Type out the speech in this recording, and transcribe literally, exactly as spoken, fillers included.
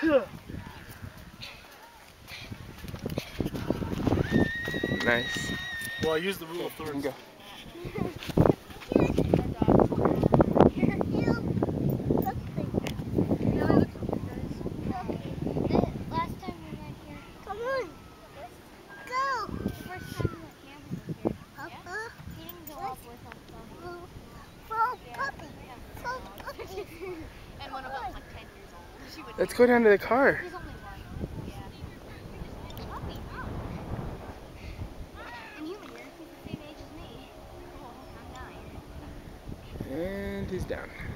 Nice. Well, I used the rule of thirds. Go. And one of them's like ten years old. She would Let's go down to the car. She's only one. Yeah. Puppy. In human years, he's the same age as me. Cool. I'm nine. And he's down.